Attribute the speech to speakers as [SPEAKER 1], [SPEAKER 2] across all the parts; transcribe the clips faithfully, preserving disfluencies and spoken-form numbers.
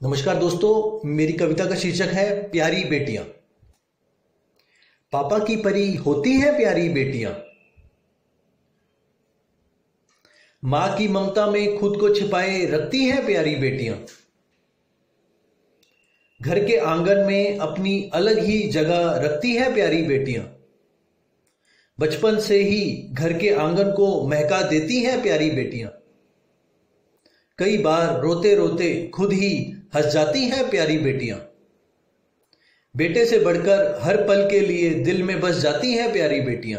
[SPEAKER 1] नमस्कार दोस्तों, मेरी कविता का शीर्षक है प्यारी बेटियां। पापा की परी होती हैं प्यारी बेटियां, मां की ममता में खुद को छिपाए रखती हैं प्यारी बेटियां। घर के आंगन में अपनी अलग ही जगह रखती हैं प्यारी बेटियां। बचपन से ही घर के आंगन को महका देती हैं प्यारी बेटियां। कई बार रोते रोते खुद ही हंस जाती हैं प्यारी बेटियां। बेटे से बढ़कर हर पल के लिए दिल में बस जाती हैं प्यारी बेटियां।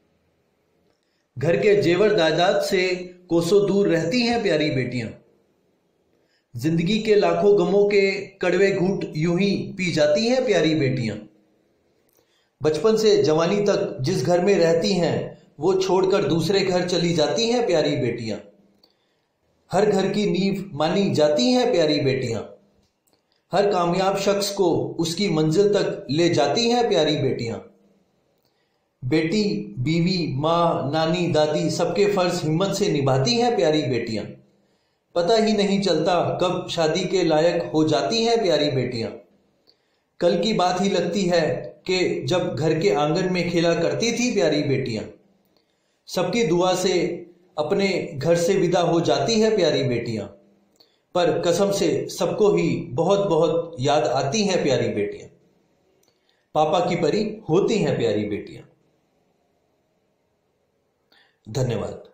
[SPEAKER 1] घर के जेवर जायदाद से कोसों दूर रहती हैं प्यारी बेटियां। जिंदगी के लाखों गमों के कड़वे घूंट यूं ही पी जाती हैं प्यारी बेटियां। बचपन से जवानी तक जिस घर में रहती हैं वो छोड़कर दूसरे घर चली जाती हैं प्यारी बेटियां। हर घर की नींव मानी जाती हैं प्यारी बेटियां। हर कामयाब शख्स को उसकी मंजिल तक ले जाती हैं प्यारी बेटियां। बेटी, बीवी, माँ, नानी, दादी सबके फर्ज हिम्मत से निभाती हैं प्यारी बेटियां। पता ही नहीं चलता कब शादी के लायक हो जाती हैं प्यारी बेटियां। कल की बात ही लगती है कि जब घर के आंगन में खेला करती थी प्यारी बेटियां। सबकी दुआ से अपने घर से विदा हो जाती है प्यारी बेटियां, पर कसम से सबको ही बहुत बहुत याद आती हैं प्यारी बेटियां। पापा की परी होती हैं प्यारी बेटियां। धन्यवाद।